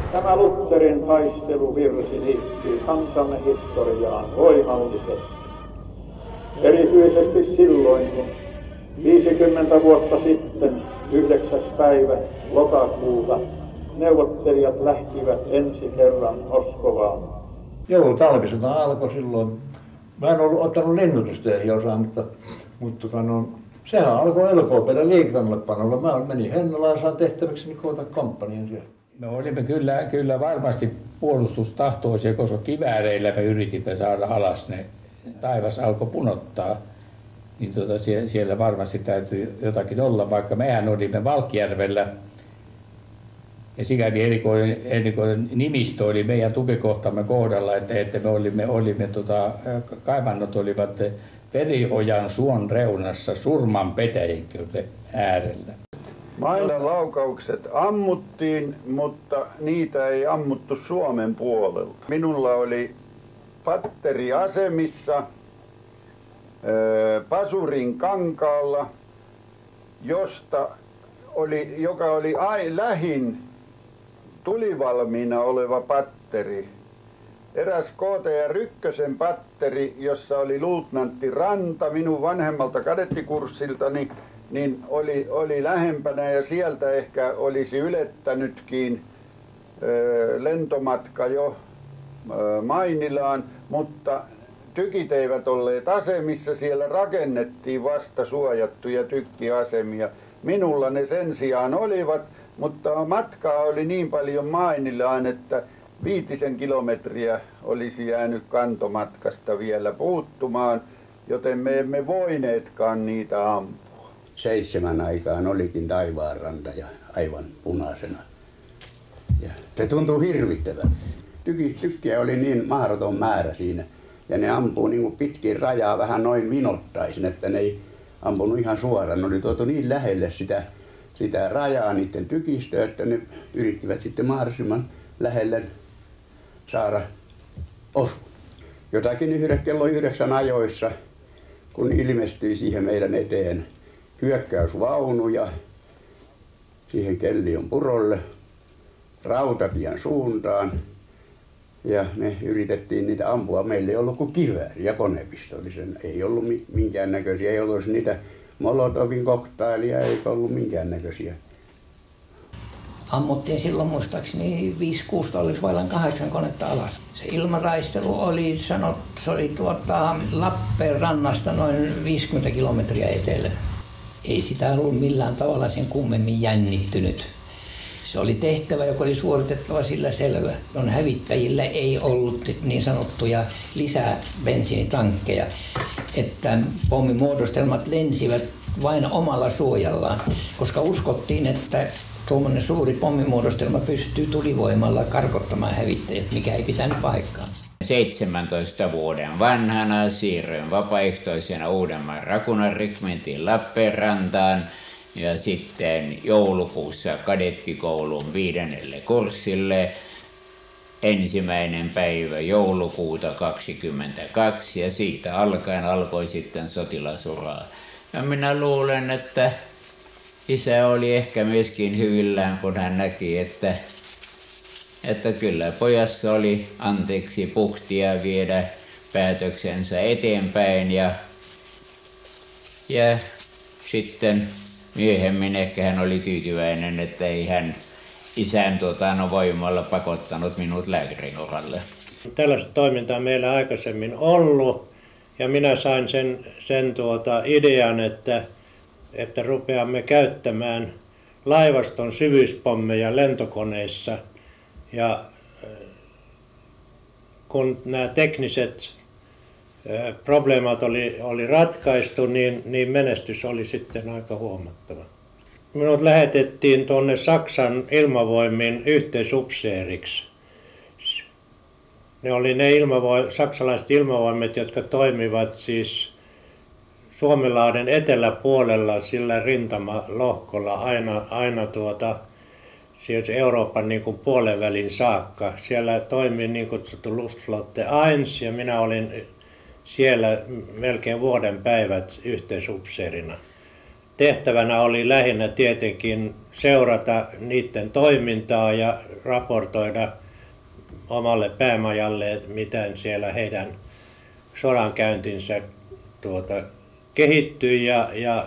Tämä Lutherin taisteluvirsi liittyy kansamme historiaan voimallisesti. Erityisesti silloin, kun 50 vuotta sitten 9. päivä lokakuuta neuvottelijat lähtivät ensi kerran Moskovaan. Joo, talvisota alkoi silloin. Mä en ollut ottanut lennutustöihin osaa, mutta sehän alkoi LKP:llä liikannallepanolla. Mä menin Hennalaan, saan tehtäväksi koota kampanjan siellä. Me olimme kyllä varmasti puolustustahtoisia, koska kivääreillä me yritimme saada alas ne. Taivas alkoi punottaa, niin siellä varmasti täytyy jotakin olla, vaikka mehän olimme Valkjärvellä. Ja sikäli erikoinen nimistö oli meidän tukikohtamme kohdalla, että me olimme kaivannot olivat Veriojan suon reunassa Surman petäjikköjen äärellä. Mainan laukaukset ammuttiin, mutta niitä ei ammuttu Suomen puolelta. Minulla oli patteri asemissa Pasurin kankaalla, joka oli lähin tulivalmiina oleva patteri. Eräs KTR Ykkösen patteri, jossa oli luutnantti Ranta minun vanhemmalta kadettikurssiltani, niin oli lähempänä ja sieltä ehkä olisi ylettänytkin lentomatka jo Mainilaan, mutta tykit eivät olleet asemissa, siellä rakennettiin vasta suojattuja tykkiasemia. Minulla ne sen sijaan olivat, mutta matkaa oli niin paljon Mainilaan, että 5 kilometriä olisi jäänyt kantomatkasta vielä puuttumaan, joten me emme voineetkaan niitä ampua. 7 aikaan olikin taivaanranta ja aivan punaisena. Ja se tuntuu hirvittävän. Tykkiä oli niin mahdoton määrä siinä. Ja ne ampuu niin kuin pitkin rajaa vähän noin vinottaisin, että ne ei ampunut ihan suoraan. Ne oli tuotu niin lähelle sitä rajaa niiden tykistöä, että ne yrittivät sitten mahdollisimman lähelle saada osu. Jotakin kello 9 ajoissa, kun ilmestyi siihen meidän eteen hyökkäysvaunu ja siihen Kellion purolle rautatien suuntaan. Ja me yritettiin niitä ampua. Meillä ei ollut kuin kivääri ja konepistollisen. Ei ollut minkäännäköisiä. Ei ollut niitä Molotovin koktailia, eikä ollut minkäännäköisiä. Ammuttiin silloin muistaakseni 5-6 tallisvailan 8 konetta alas. Se ilmataistelu oli se oli Lappeenrannasta noin 50 kilometriä etelään. Ei sitä ollut millään tavalla sen kummemmin jännittynyt. Se oli tehtävä, joka oli suoritettava sillä selvä. Hävittäjillä ei ollut niin sanottuja lisäbensiinitankkeja, että pommimuodostelmat lensivät vain omalla suojallaan, koska uskottiin, että tuommoinen suuri pommimuodostelma pystyy tulivoimalla karkottamaan hävittäjät, mikä ei pitänyt paikkaa. 17 vuoden vanhana siirryin vapaaehtoisena Uudenmaan Rakunarykmentiin Lappeenrantaan ja sitten joulukuussa kadettikoulun 5. kurssille 1. päivä joulukuuta 22 ja siitä alkaen alkoi sitten sotilasuraa. Ja minä luulen, että isä oli ehkä myöskin hyvillään, kun hän näki, että kyllä pojassa oli anteeksi puhtia viedä päätöksensä eteenpäin ja sitten myöhemmin ehkä hän oli tyytyväinen, että ei hän isän voimalla pakottanut minut lääkärin uralle. Tällaista toimintaa meillä aikaisemmin ollut ja minä sain sen idean, että rupeamme käyttämään laivaston syvyyspommeja lentokoneissa. Ja kun nämä tekniset probleemat oli ratkaistu, niin menestys oli sitten aika huomattava. Minut lähetettiin tuonne Saksan ilmavoimiin yhteisupseeriksi. Ne oli ne saksalaiset ilmavoimet, jotka toimivat siis Suomenlahden eteläpuolella sillä rintamalohkolla aina siis Euroopan niin kuin puolen välin saakka. Siellä toimi niin kutsuttu Luftflotte 1 ja minä olin siellä melkein vuoden päivät yhteisupseerina. tehtävänä oli lähinnä tietenkin seurata niiden toimintaa ja raportoida omalle päämajalle, miten siellä heidän sodankäyntinsä kehittyi ja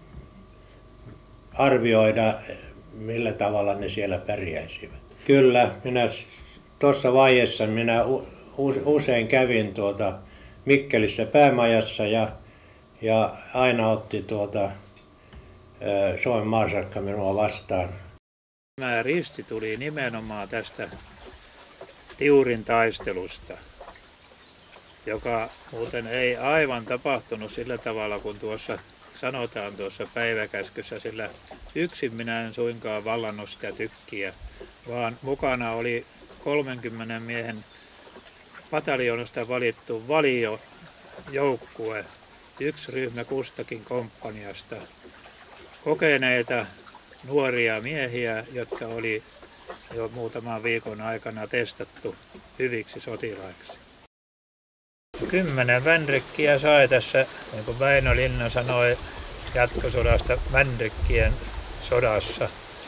arvioida, millä tavalla ne siellä pärjäisivät. Kyllä, minä tuossa vaiheessa usein kävin Mikkelissä päämajassa ja aina otti Suomen marskalkka minua vastaan. Tämä risti tuli nimenomaan tästä Tiurin taistelusta, joka muuten ei aivan tapahtunut sillä tavalla, kun tuossa sanotaan tuossa päiväkäskyssä, sillä yksin minä en suinkaan vallannut sitä tykkiä, vaan mukana oli 30 miehen pataljoonasta valittu valiojoukkue, yksi ryhmä kustakin komppaniasta, kokeneita nuoria miehiä, jotka oli jo muutaman viikon aikana testattu hyviksi sotilaiksi. 10 vänrikkiä sai tässä, niin kuin Väinö Linna sanoi, jatkosodasta vänrikkien sodassa.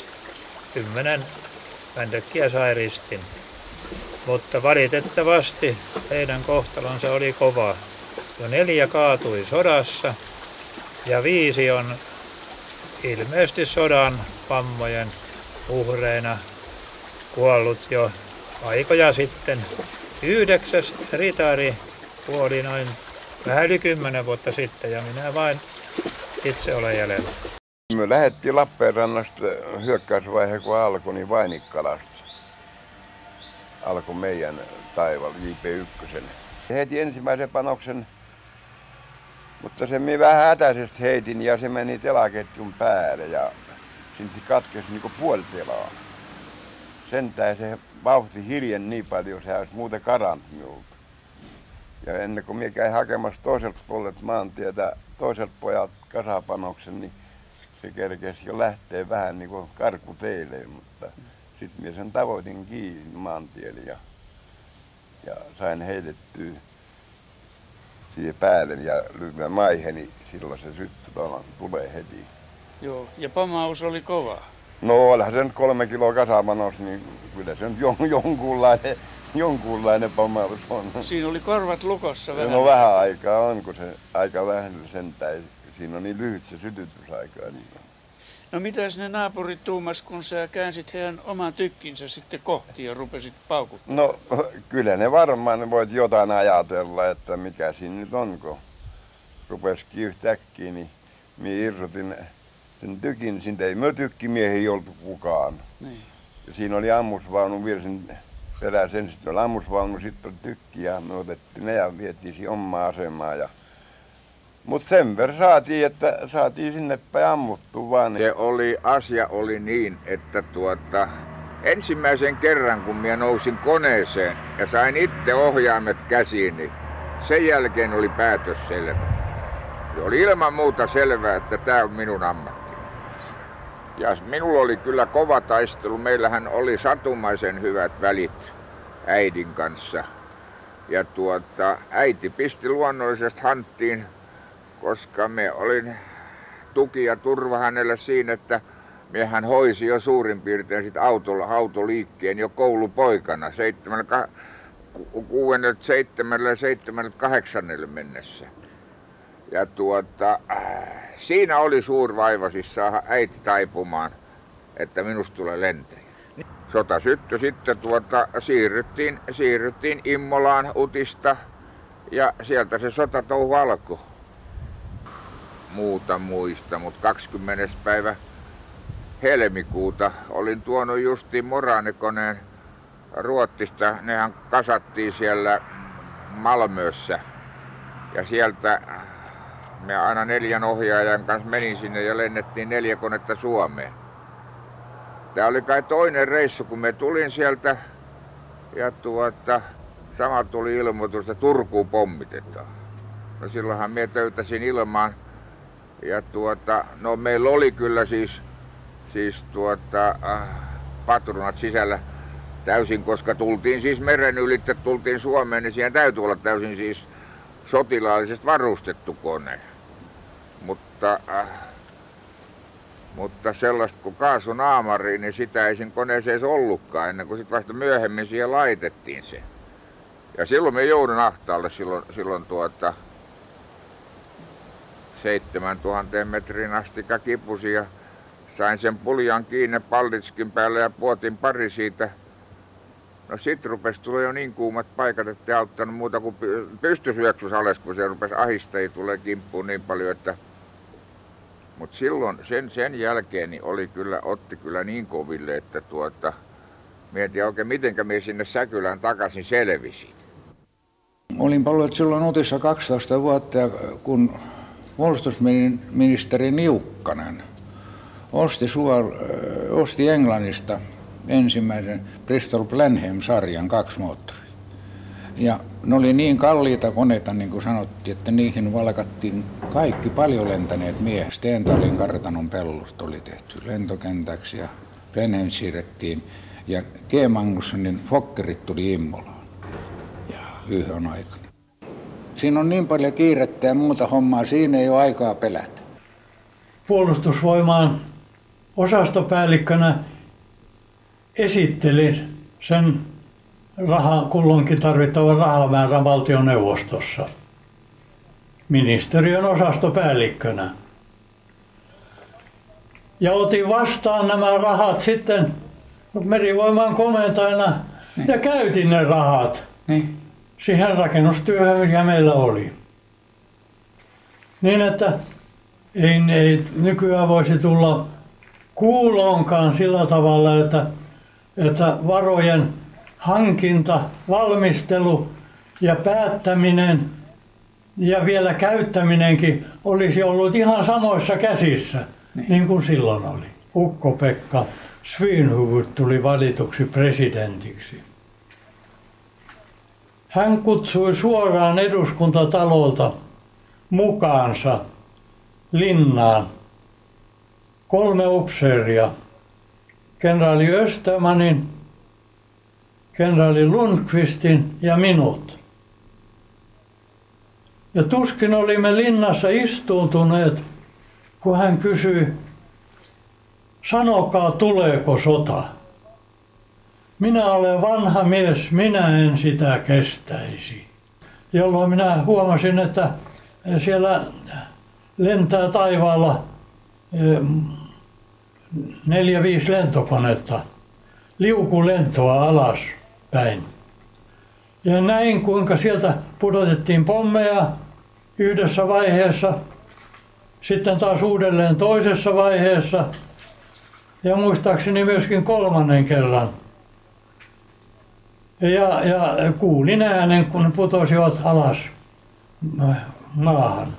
10 vänrikkiä sai ristin, mutta valitettavasti heidän kohtalonsa oli kova. Jo 4 kaatui sodassa ja 5 on ilmeisesti sodan vammojen uhreina kuollut jo aikoja sitten. 9. ritari kuoli noin vähän yli 10 vuotta sitten ja minä vain itse olen jäljellä. Me lähdettiin Lappeenrannasta hyökkäysvaihe, kun alkoi, niin Vainikkalasta. Alkoi meidän taival JP1. Heitin ensimmäisen panoksen, mutta sen minä vähän hätäisesti heitin ja se meni telaketjun päälle ja siitä katkesi niin kuin puoli telaa. Sentään se vauhti hiljen niin paljon, se olisi muuten karannut minulta. Ja ennen kuin minä käin hakemassa toiselta puolelta maantietä toiselta pojalta kasapanoksen, niin se kerkesi jo lähteä vähän niin kuin karkuteille, mutta sitten minä sen tavoitin kiinni maantielle ja sain heitettyä siihen päälle ja lyömään maihin, niin silloin se syttyi tulee heti. Joo, ja pamaus oli kova. No olihan se nyt 3 kiloa kasapanos, niin kyllä se nyt jonkunlainen pamaus on. Siinä oli korvat lukossa vähän. No vähän aikaa on, kun se aika vähän sentään. Siinä on niin lyhyt se sytytysaika. Niin. No mitäs ne naapurit tuumas, kun sä käänsit heidän oman tykkinsä sitten kohti ja rupesit paukuttamaan? No kyllä ne varmaan voit jotain ajatella, että mikä siinä nyt on, kun rupesikin yhtäkkiä, niin minä irrotin sen tykin. Siitä ei me tykkimiehiä oltu kukaan. Niin. Ja siinä oli ammusvaunu, virsin perässä ensin oli ammusvaunu, sitten oli tykki ja me otettiin ne ja vietiin siihen omaan asemaan. Mutta sen verran saatiin, että saatiin sinne päin ammuttua vaan. Asia oli niin, että ensimmäisen kerran kun minä nousin koneeseen ja sain itse ohjaimet käsiin, niin sen jälkeen oli päätös selvä. Ja oli ilman muuta selvää, että tämä on minun ammatti. Ja minulla oli kyllä kova taistelu. Meillähän oli satumaisen hyvät välit äidin kanssa. Ja äiti pisti luonnollisesti hanttiin, koska me olin tuki ja turva hänelle siinä, että hän hoisi jo suurin piirtein sit autoliikkeen jo koulupoikana 7. mennessä. Ja siinä oli suuri vaiva siis saada äiti taipumaan, että minusta tulee lentäjä. Sota syttyi sitten, siirryttiin Immolaan Utista ja sieltä se sotatouhu alkoi. Muuta muista, mutta 20. päivä helmikuuta olin tuonut justiin moraanikoneen Ruotsista. Nehän kasattiin siellä Malmössä ja sieltä me aina 4 ohjaajan kanssa menin sinne ja lennettiin 4 konetta Suomeen. Tämä oli kai toinen reissu, kun me tulin sieltä ja sama tuli ilmoitus, että Turkuun pommitetaan. No silloinhan minä töytäsin ilmaan ja no meillä oli kyllä siis patruunat sisällä täysin, koska tultiin siis meren ylitse, tultiin Suomeen, niin siihen täytyy olla täysin siis sotilaallisesti varustettu kone. Mutta Mutta sellaista kuin kaasunaamari, niin sitä ei sen koneeseen edes ollutkaan ennen kuin sitten vasta myöhemmin siihen laitettiin se. Ja silloin me joudun ahtaalle silloin 7000 metrin asti kipusi ja sain sen puljan kiinni pallitskin päälle ja puotin pari siitä. No sit rupesi tulla jo niin kuumat paikat, ettei auttanut muuta kuin pystysyöksys alas, kun se rupesi ahistajia tulee kimppuun niin paljon, että... Mutta silloin sen jälkeen niin otti kyllä niin koville, että mietin oikein mitenkä minä sinne Säkylään takaisin selvisin. Olin palvellut silloin Utissa 12 vuotta, kun puolustusministeri Niukkanen osti Englannista ensimmäisen Bristol Blenheim-sarjan 2 moottoria. Ja ne oli niin kalliita koneita, niin kuin sanottiin, että niihin valkattiin kaikki paljon lentäneet miehet. Stenthalin kartanon pellusta oli tehty lentokentäksi ja Blenheim siirrettiin. Ja G. Magnussonin Fokkerit tuli Immolaan yhden aikana. Siinä on niin paljon kiirettä ja muuta hommaa, siinä ei ole aikaa pelätä. Puolustusvoimaan osastopäällikkönä esittelin sen kulloinkin tarvittavan rahamäärän valtioneuvostossa ministeriön osastopäällikkönä. Ja otin vastaan nämä rahat sitten merivoiman komentajana ja käytin ne rahat siihen rakennustyöhön, mikä meillä oli. Niin, että ei nykyään voisi tulla kuuloonkaan sillä tavalla, että varojen hankinta, valmistelu ja päättäminen ja vielä käyttäminenkin olisi ollut ihan samoissa käsissä, niin kuin silloin oli. Ukko-Pekka Svinhufvud tuli valituksi presidentiksi. Hän kutsui suoraan eduskuntatalolta mukaansa linnaan 3 upseeria, kenraali Östermanin, kenraali Lundqvistin ja minut. Ja tuskin olimme linnassa istuutuneet, kun hän kysyi, sanokaa, tuleeko sota? Minä olen vanha mies, minä en sitä kestäisi. Jolloin minä huomasin, että siellä lentää taivaalla 4-5 lentokonetta, liukulentoa alaspäin. Ja näin, kuinka sieltä pudotettiin pommeja yhdessä vaiheessa, sitten taas uudelleen toisessa vaiheessa ja muistaakseni myöskin 3. kerran. Ja kuulin äänen, kun ne putosivat alas maahan.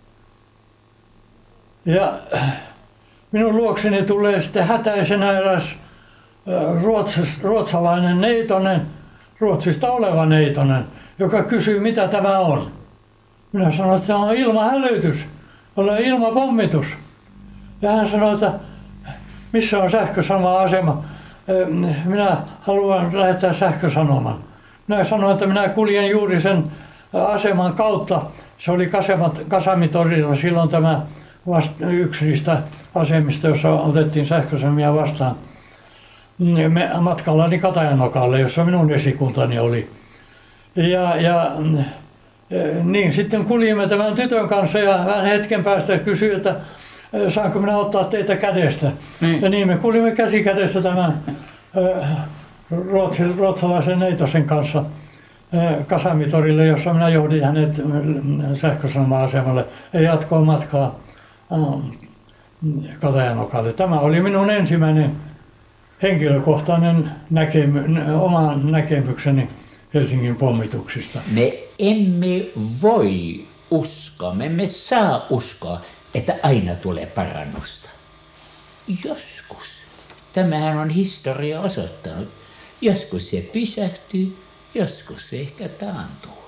Ja minun luokseni tulee sitten hätäisenä eräs ruotsalainen neitonen, Ruotsista oleva neitonen, joka kysyy, mitä tämä on. Minä sanoin, että tämä on ilmahälytys, on ilmapommitus. Ja hän sanoi, että missä on sähkösanoma-asema. Minä haluan lähettää sähkösanoman. Minä sanoin, että minä kuljen juuri sen aseman kautta. Se oli Kasamitorilla silloin tämä yksi niistä asemista, jossa otettiin sähkösanomia vastaan. Matkallani Katajanokalle, jossa minun esikuntani oli. Ja niin sitten kuljimme tämän tytön kanssa ja hän hetken päästä kysyi, että saanko minä ottaa teitä kädestä. Ja niin me kuljimme käsi kädessä tämän ruotsalaisen neitosen kanssa Kasamitorille, jossa minä johdin hänet sähkösanoma-asemalle ja jatkoin matkaa Katajanokalle. Tämä oli minun ensimmäinen henkilökohtainen oma näkemykseni Helsingin pommituksista. Me emme voi uskoa, me emme saa uskoa, että aina tulee parannusta. Joskus, tämähän on historia osoittanut, joskus se pysähtyy, joskus se ehkä taantuu.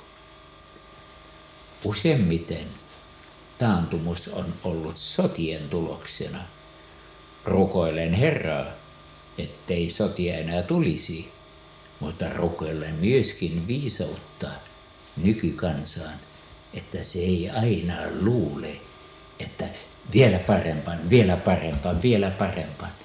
Useimmiten taantumus on ollut sotien tuloksena. Rukoilen Herraa, ettei sotia enää tulisi, mutta rukoilen myöskin viisautta nykykansaan, että se ei aina luule, että vielä parempaan, vielä parempaan, vielä parempaan.